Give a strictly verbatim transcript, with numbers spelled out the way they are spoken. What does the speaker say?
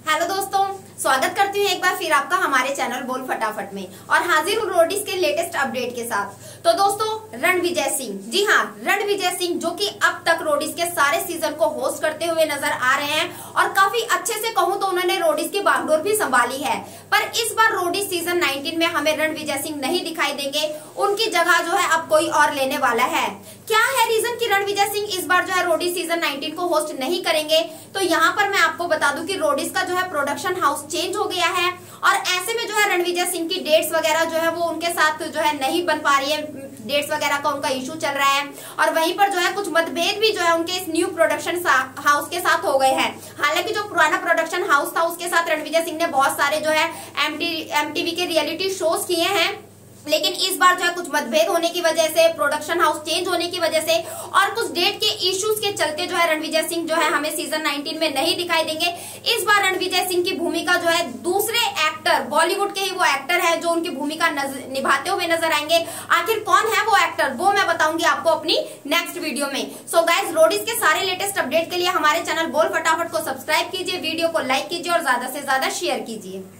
Hello दोस्तों, स्वागत करती हूँ एक बार फिर आपका हमारे चैनल बोल फटाफट में और हाजिर हूँ रोडीज के लेटेस्ट अपडेट के साथ। तो दोस्तों, रणविजय सिंह, जी हाँ रणविजय सिंह, जो कि अब तक रोडीज के सारे सीजन को होस्ट करते हुए नजर आ रहे हैं और काफी अच्छे से कहूँ तो उन्होंने रोडीज की बागडोर भी संभाली है। पर इस बार रोडीज सीजन नाइनटीन में हमें रणविजय सिंह नहीं दिखाई देंगे, उनकी जगह जो है अब कोई और लेने वाला है। क्या है रीजन कि रणविजय सिंह इस बार जो है रोडीज सीजन नाइनटीन को होस्ट नहीं करेंगे? तो यहाँ पर मैं आपको बता दूं कि रोडीज का जो है प्रोडक्शन हाउस चेंज हो गया है और ऐसे में जो है रणविजय सिंह की डेट्स वगैरह जो है वो उनके साथ जो है नहीं बन पा रही है, डेट्स वगैरह का उनका इशू चल रहा है और वहीं पर जो है कुछ मतभेद भी जो है उनके इस न्यू प्रोडक्शन हाउस के साथ हो गए हैं। हालांकि जो पुराना प्रोडक्शन हाउस था उसके साथ रणविजय सिंह ने बहुत सारे जो है एमटीवी के रियलिटी शोज किए हैं, लेकिन इस बार जो है कुछ मतभेद होने की वजह से, प्रोडक्शन हाउस चेंज होने की वजह से और कुछ डेट के इश्यूज के चलते जो है रणविजय सिंह जो है हमें सीजन नाइनटीन में नहीं दिखाई देंगे। इस बार रणविजय सिंह की भूमिका जो है दूसरे एक्टर, बॉलीवुड के ही वो एक्टर है जो उनकी भूमिका निभाते हुए नजर आएंगे। आखिर कौन है वो एक्टर, वो मैं बताऊंगी आपको अपनी नेक्स्ट वीडियो में। सो गाइज, रोडीज के सारे लेटेस्ट अपडेट के लिए हमारे चैनल बोल फटाफट को सब्सक्राइब कीजिए, वीडियो को लाइक कीजिए और ज्यादा से ज्यादा शेयर कीजिए।